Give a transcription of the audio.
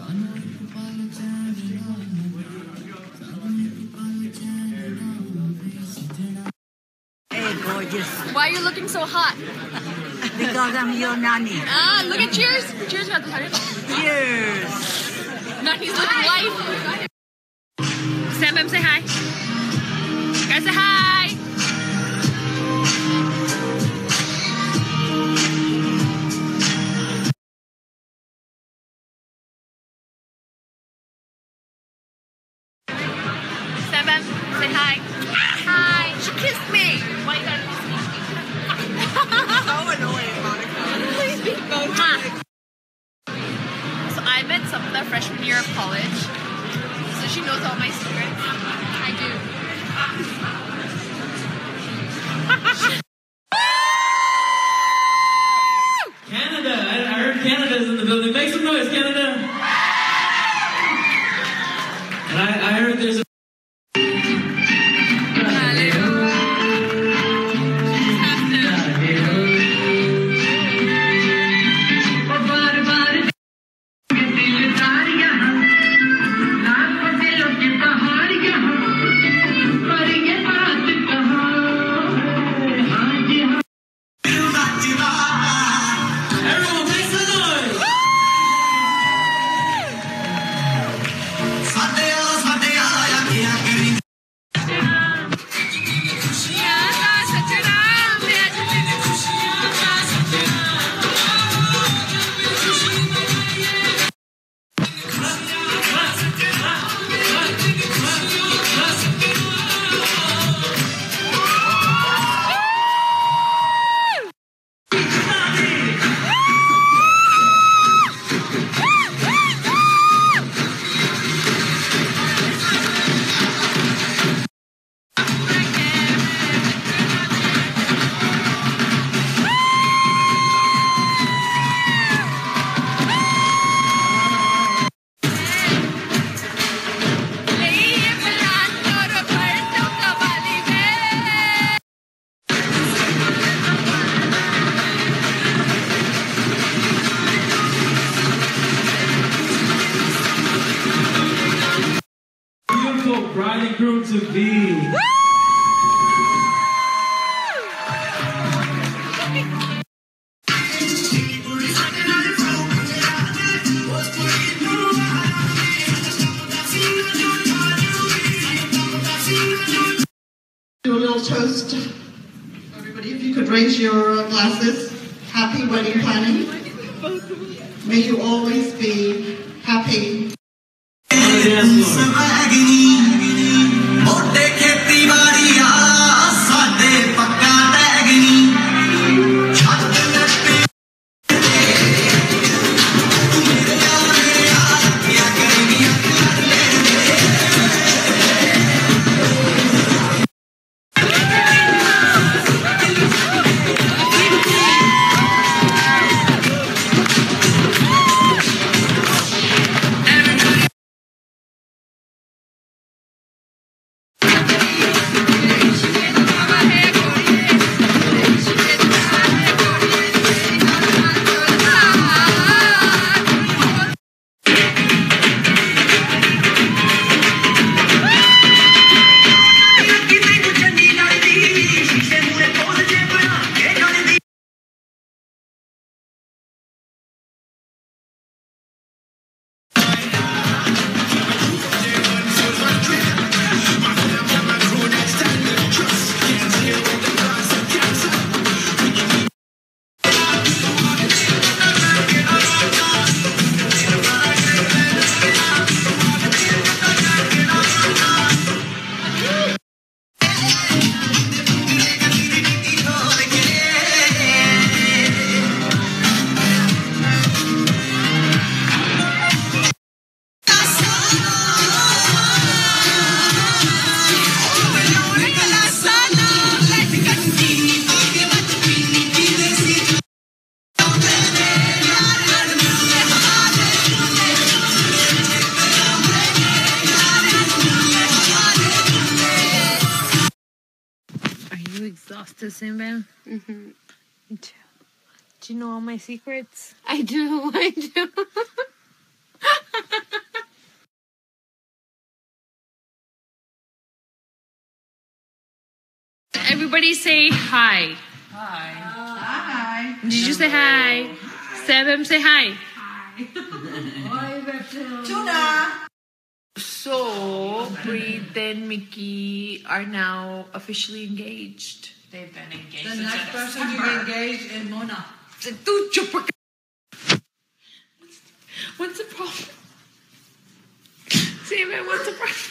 Hey, gorgeous. Why are you looking so hot? Because I'm your nanny. Ah, look at Cheers. Cheers, got the Cheers. Nanny's living life. Stand up, say hi. Guys, say hi. Stand up, say hi. Hi. She kissed me. Why you gotta kiss me? So annoying, Monica. Please be Monica. So I met Samantha freshman year of college. So she knows all my secrets. I do. Canada! I heard Canada's in the building. Make some noise, Canada! And I heard there's a... Bride and groom to be. Do a little toast. Everybody, if you could raise your glasses. Happy wedding planning. May you always be happy. Exhausted, Simbel? Mm-hmm. Do you know all my secrets? I do. everybody say hi. Hi. Did you say hi? Sebem, say hi. Tuna. So, Preet and Mickey are now officially engaged. They've been engaged The since next person to September. get engaged is Mona. What's the problem? Sebem, what's the problem?